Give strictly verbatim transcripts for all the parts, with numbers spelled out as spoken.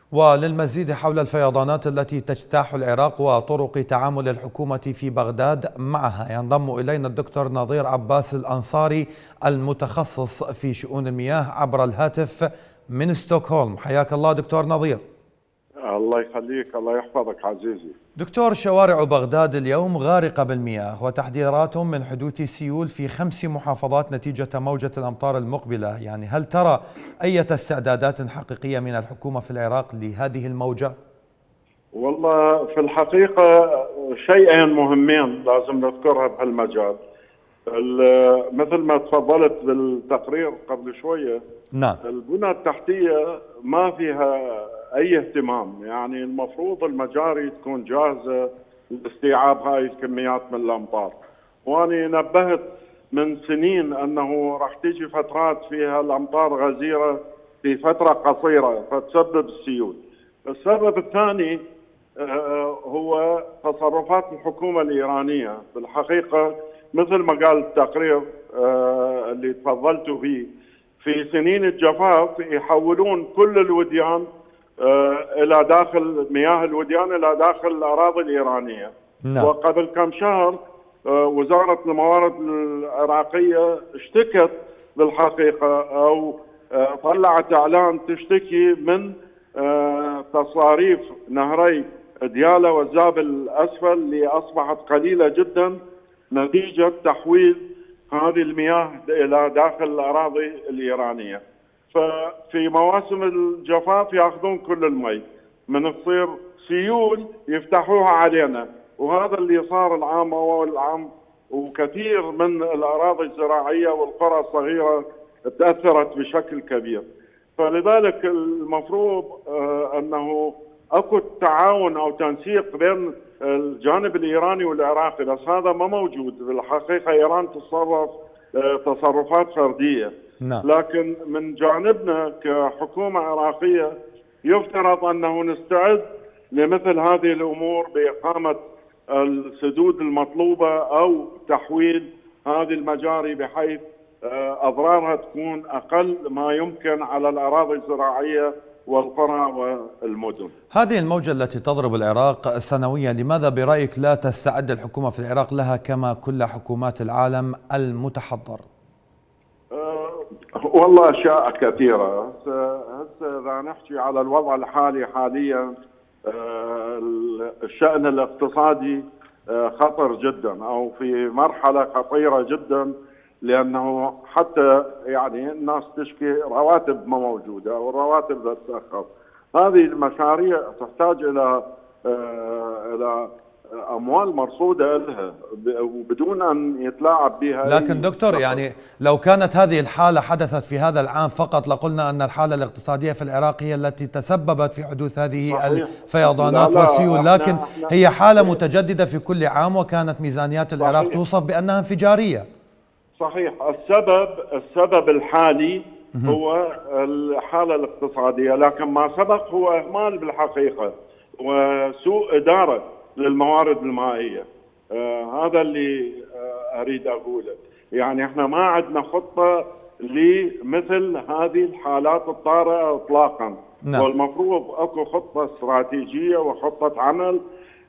وللمزيد حول الفيضانات التي تجتاح العراق وطرق تعامل الحكومة في بغداد معها ينضم إلينا الدكتور نظير عباس الأنصاري المتخصص في شؤون المياه عبر الهاتف من ستوكهولم. حياك الله دكتور نظير. الله يخليك، الله يحفظك عزيزي. دكتور، شوارع بغداد اليوم غارقة بالمياه وتحذيرات من حدوث سيول في خمس محافظات نتيجة موجة الأمطار المقبلة، يعني هل ترى أي استعدادات حقيقية من الحكومة في العراق لهذه الموجة؟ والله في الحقيقة شيئين مهمين لازم نذكرها بهالمجال. مثل ما تفضلت بالتقرير قبل شوية، نعم، البنى التحتية ما فيها أي اهتمام، يعني المفروض المجاري تكون جاهزة لاستيعاب هاي الكميات من الأمطار. وأنا نبهت من سنين أنه راح تيجي فترات فيها الأمطار غزيرة في فترة قصيرة فتسبب السيول. السبب الثاني هو تصرفات الحكومة الإيرانية. بالحقيقة مثل ما قال التقرير اللي تفضلتوا فيه، في سنين الجفاف يحولون كل الوديان الى داخل مياه الوديان الى داخل الاراضي الايرانيه. نعم. وقبل كم شهر وزاره الموارد العراقيه اشتكت بالحقيقه او طلعت اعلان تشتكي من تصاريف نهري دياله والزابل الاسفل اللي اصبحت قليله جدا نتيجه تحويل هذه المياه الى داخل الاراضي الايرانيه. ففي مواسم الجفاف ياخذون كل المي، من تصير سيول يفتحوها علينا، وهذا اللي صار العام اول العام. وكثير من الاراضي الزراعيه والقرى الصغيره تاثرت بشكل كبير. فلذلك المفروض انه اكو تعاون او تنسيق بين الجانب الايراني والعراقي، بس هذا ما موجود. بالحقيقه ايران تتصرف تصرفات فرديه. نعم. لكن من جانبنا كحكومة عراقية يفترض أنه نستعد لمثل هذه الأمور بإقامة السدود المطلوبة أو تحويل هذه المجاري بحيث أضرارها تكون أقل ما يمكن على الأراضي الزراعية والقرى والمدن. هذه الموجة التي تضرب العراق سنويا، لماذا برأيك لا تستعد الحكومة في العراق لها كما كل حكومات العالم المتحضر؟ والله أشياء كثيرة. هسه إذا نحكي على الوضع الحالي حاليا، الشأن الاقتصادي خطر جدا أو في مرحلة خطيرة جدا، لأنه حتى يعني الناس تشكي رواتب ما موجودة والرواتب تتأخر. هذه المشاريع تحتاج إلى إلى أموال مرصودة لها وبدون أن يتلاعب بها. لكن دكتور، يعني لو كانت هذه الحالة حدثت في هذا العام فقط لقلنا أن الحالة الاقتصادية في العراق هي التي تسببت في حدوث هذه صحيح. الفيضانات والسيول، لكن احنا احنا هي حالة صحيح. متجددة في كل عام، وكانت ميزانيات العراق صحيح. توصف بأنها انفجارية. صحيح. السبب السبب الحالي هو الحالة الاقتصادية، لكن ما سبق هو إهمال بالحقيقة وسوء إدارة للموارد المائية. آه هذا اللي آه أريد أقوله. يعني احنا ما عندنا خطة لمثل هذه الحالات الطارئة إطلاقا. نعم. والمفروض أكو خطة استراتيجية وخطة عمل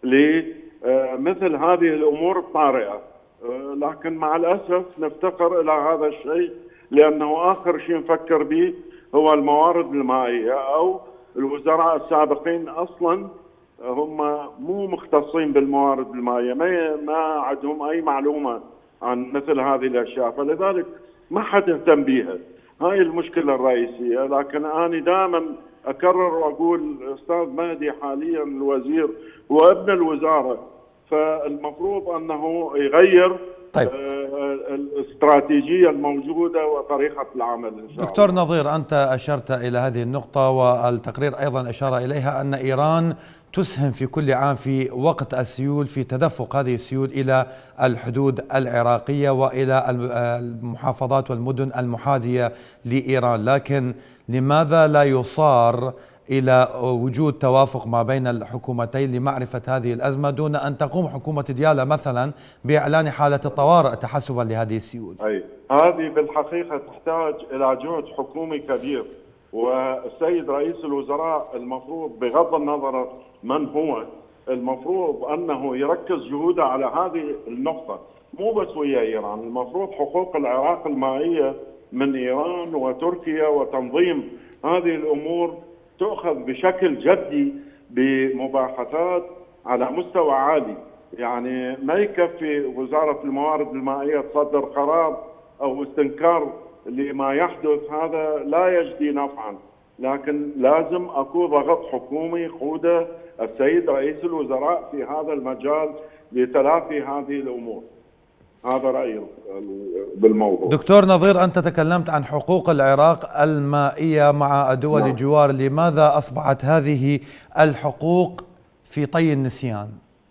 لمثل هذه الأمور الطارئة. آه لكن مع الأسف نفتقر إلى هذا الشيء، لأنه آخر شيء نفكر به هو الموارد المائية، أو الوزراء السابقين أصلا هم مو مختصين بالموارد المائية، ما ما عندهم أي معلومة عن مثل هذه الأشياء، فلذلك ما حد اهتم بها. هاي المشكلة الرئيسية. لكن أنا دائما أكرر وأقول أستاذ مهدي حاليا الوزير وابن الوزارة، فالمفروض أنه يغير طيب. الاستراتيجية الموجودة وطريقة العمل إن شاء دكتور الله. نظير، أنت أشرت إلى هذه النقطة والتقرير أيضا أشار إليها، أن إيران تسهم في كل عام في وقت السيول في تدفق هذه السيول إلى الحدود العراقية وإلى المحافظات والمدن المحاذية لإيران، لكن لماذا لا يصار إلى وجود توافق ما بين الحكومتين لمعرفة هذه الأزمة دون أن تقوم حكومة ديالى مثلا بإعلان حالة الطوارئ تحسبا لهذه السيول؟ أي هذه بالحقيقة تحتاج إلى جهد حكومي كبير، والسيد رئيس الوزراء المفروض بغض النظر من هو، المفروض أنه يركز جهوده على هذه النقطة، مو بس ويا إيران. المفروض حقوق العراق المائية من إيران وتركيا وتنظيم هذه الأمور تؤخذ بشكل جدي بمباحثات على مستوى عالي. يعني ما يكفي وزارة الموارد المائية تصدر قرار أو استنكار لما يحدث، هذا لا يجدي نفعا، لكن لازم أكون ضغط حكومي قوده السيد رئيس الوزراء في هذا المجال لتلافي هذه الأمور. هذا رأيي بالموضوع. دكتور نظير، أنت تكلمت عن حقوق العراق المائية مع دول نعم. الجوار، لماذا أصبحت هذه الحقوق في طي النسيان؟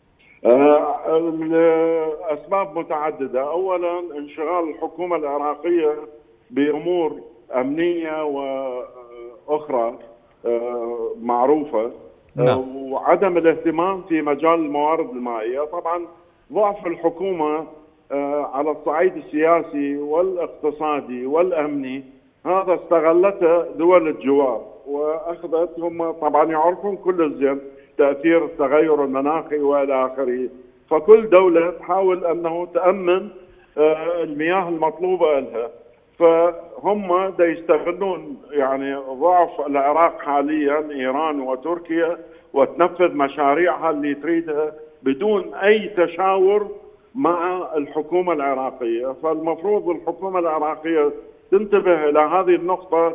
أسباب متعددة. أولا انشغال الحكومة العراقية بأمور أمنية وأخرى معروفة نعم. وعدم الاهتمام في مجال الموارد المائية. طبعا ضعف الحكومة على الصعيد السياسي والاقتصادي والأمني هذا استغلته دول الجوار وأخذت، هم طبعا يعرفون كل الزين تأثير التغير المناخي وإلى آخره، فكل دولة تحاول أنه تأمن المياه المطلوبة لها، فهم دا يستغلون يعني ضعف العراق حاليا إيران وتركيا وتنفذ مشاريعها اللي تريدها بدون أي تشاور مع الحكومة العراقية. فالمفروض الحكومة العراقية تنتبه إلى هذه النقطة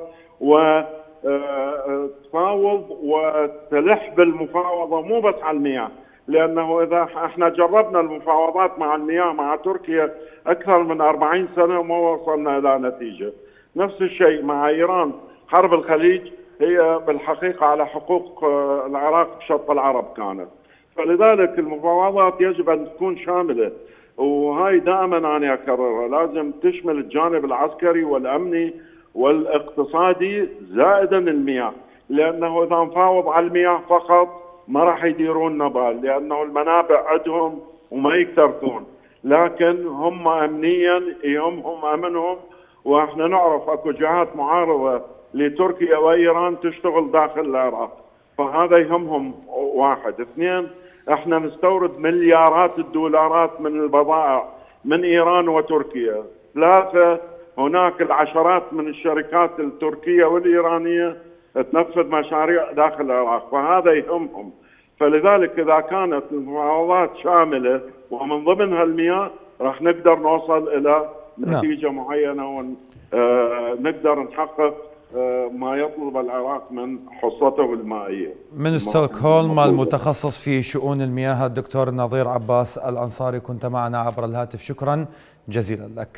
وتفاوض وتلح بالمفاوضة، مو بس على المياه، لأنه إذا احنا جربنا المفاوضات مع المياه مع تركيا أكثر من أربعين سنة وما وصلنا إلى نتيجة. نفس الشيء مع إيران، حرب الخليج هي بالحقيقة على حقوق العراق بشط العرب كانت، فلذلك المفاوضات يجب أن تكون شاملة، وهاي دائما أنا أكررها، لازم تشمل الجانب العسكري والأمني والاقتصادي زائدا المياه، لأنه إذا نفاوض على المياه فقط ما راح يديرون نبال، لأنه المنابع عندهم وما يكترثون، لكن هم أمنيا يهمهم أمنهم. وإحنا نعرف أكو جهات معارضة لتركيا وإيران تشتغل داخل العراق، فهذا يهمهم. واحد. اثنين، احنا نستورد مليارات الدولارات من البضائع من إيران وتركيا. ثلاثة، هناك العشرات من الشركات التركية والإيرانية تنفذ مشاريع داخل العراق، فهذا يهمهم. فلذلك إذا كانت المفاوضات شاملة ومن ضمنها المياه راح نقدر نوصل إلى نتيجة نعم. معينة ونقدر نحقق ما يطلب العراق من حصته المائية. من ستوكهولم المتخصص في شؤون المياه الدكتور نظير عباس الأنصاري كنت معنا عبر الهاتف، شكرا جزيلا لك.